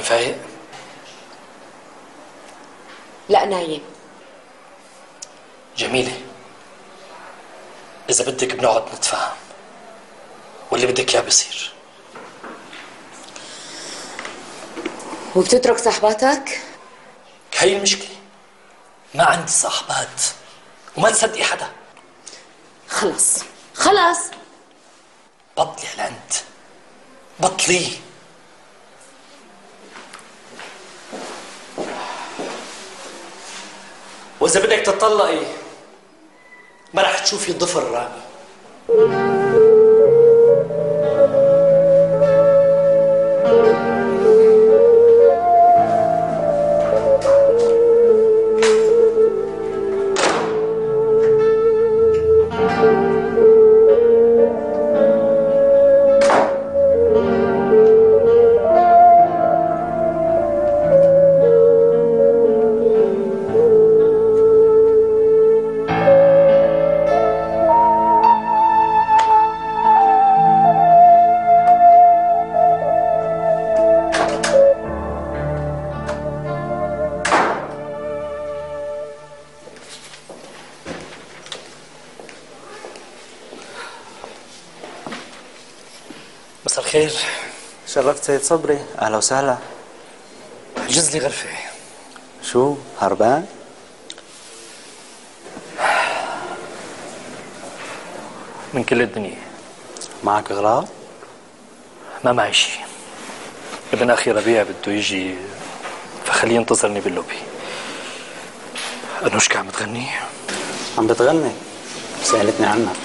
فايق؟ لا نايم. جميلة، إذا بدك بنقعد نتفاهم، واللي بدك إياه بصير. وبتترك صاحباتك؟ هي المشكلة، ما عندي صاحبات وما تصدقي حدا. خلص خلص، بطلي هالعند، بطلي. وإذا بدك تطلقي ما رح تشوفي ضفر رامي. مساء الخير. شرفت سيد صبري، اهلا وسهلا. احجز لي غرفة. شو هربان؟ من كل الدنيا. معك اغراض؟ ما معي شي، ابن اخي ربيع بده يجي فخليه ينتظرني باللوبي. انوشكا عم تغني؟ عم بتغني، سألتني عنك.